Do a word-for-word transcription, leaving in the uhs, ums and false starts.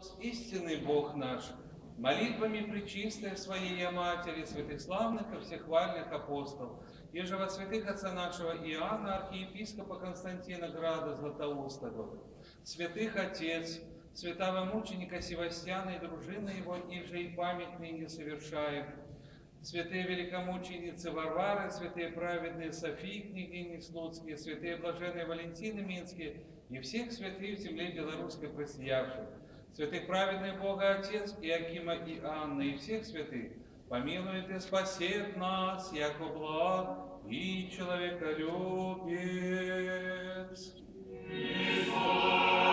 Истинный Бог наш, молитвами пречистой Своей Матери, святых славных и всехвальных апостолов, еже во святых отца нашего Иоанна, архиепископа Константина Града Златоустого, святых отец, святого мученика Севастьяна и дружины его, иже и памятные не совершаем, святые великомученицы Варвары, святые праведные Софии, княгини Слуцкие, святые блаженные Валентины Минские и всех святых в земле белорусской просиявших, святых праведных Бога Отец Иакима и Анны и всех святых, помилует и спасет нас, яко благ и человеколюбец.